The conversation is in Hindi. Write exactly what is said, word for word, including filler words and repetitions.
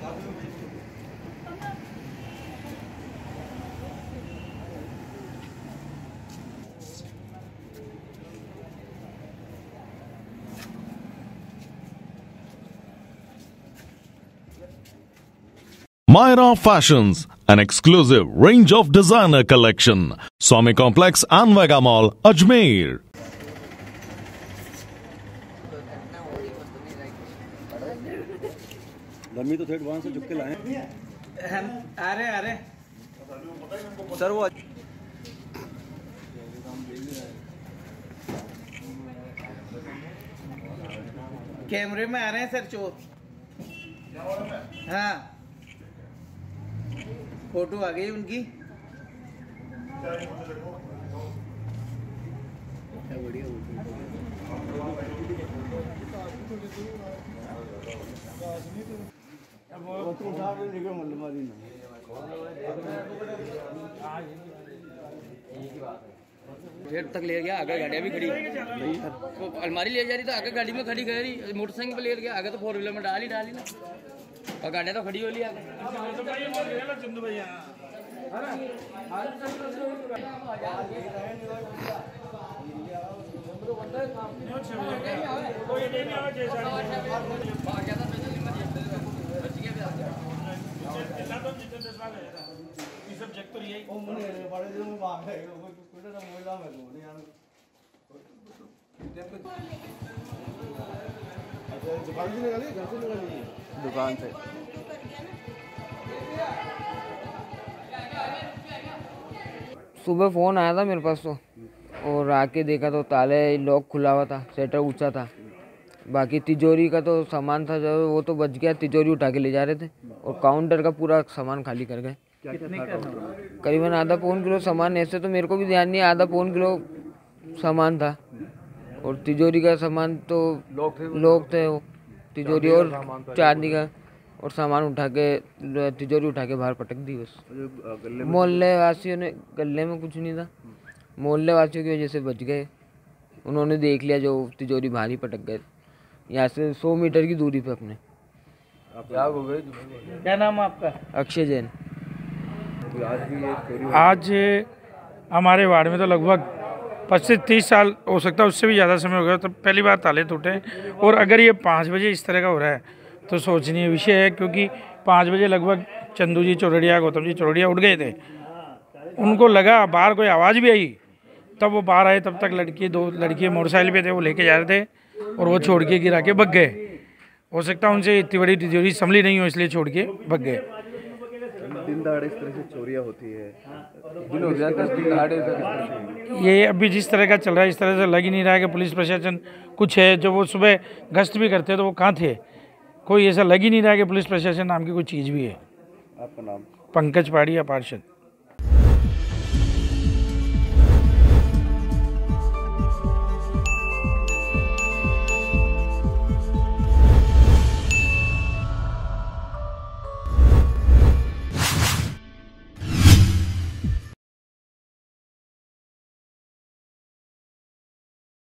Myra Fashions, an exclusive range of designer collection. Swami Complex and Vega Mall, Ajmer. लम्बी तो थेट वहां से चुप के लाए हम आ रहे आ रहे सर वो कैमरे में आ रहे हैं सर चोर। हाँ फोटो आ गई उनकी। गेट तक ले गया, आगे गाड़ियाँ भी खड़ी, तो अलमारी ले जा रही तो आगे गाड़ी में खड़ी कर रही, मोटरसाइकिल पे ले गया, आगे तो फोर व्हीलर में डाली डाली ना, और गाड़ियाँ तो खड़ी हो ली आगे। दुकान से सुबह फ़ोन आया था मेरे पास तो, और आके देखा तो ताले लॉक खुला हुआ था, शटर ऊंचा था, बाकी तिजोरी का तो सामान था जो वो तो बच गया, तिजोरी उठा के ले जा रहे थे और काउंटर का पूरा सामान खाली कर गए। करीबन आधा पौन किलो सामान, ऐसे तो मेरे को भी ध्यान नहीं, आधा पौन किलो सामान था, और तिजोरी का सामान तो लोग थे वो तिजोरी और चांदी का, और सामान उठा के तिजोरी उठा के बाहर पटक दी बस। मोहल्ले वासियों ने, गले में कुछ नहीं था, मोहल्ले वासियों की वजह से बच गए, उन्होंने देख लिया जो तिजोरी बाहर ही पटक गए, यहाँ से सौ मीटर की दूरी पे अपने। क्या नाम है आपका? अक्षय जैन। आज हमारे वार्ड में तो लगभग पच्चीस तीस साल हो सकता है, उससे भी ज़्यादा समय हो गया, तो पहली बार ताले टूटे, और अगर ये पाँच बजे इस तरह का हो रहा है तो सोचनीय विषय है, क्योंकि पाँच बजे लगभग चंदू जी चौरड़िया, गौतम जी चौरड़िया उठ गए थे, उनको लगा बाहर कोई आवाज़ भी आई, तब वो बाहर आए, तब तक लड़की दो लड़की मोटरसाइकिल पे थे, वो लेके जा रहे थे और वो छोड़ के गिरा के भग गए। हो सकता है उनसे इतनी बड़ी तिजोरी संभली नहीं हो, इसलिए छोड़ के भग गए। दिन दहाड़े इस तरह से चोरियां होती है, ये अभी जिस तरह का चल रहा है इस तरह से लग ही नहीं रहा है कि पुलिस प्रशासन कुछ है। जो वो सुबह गश्त भी करते तो वो कहाँ थे, कोई ऐसा लग ही नहीं रहा है कि पुलिस प्रशासन नाम की कोई चीज़ भी है। आपका नाम? पंकज पाड़िया, पार्षद।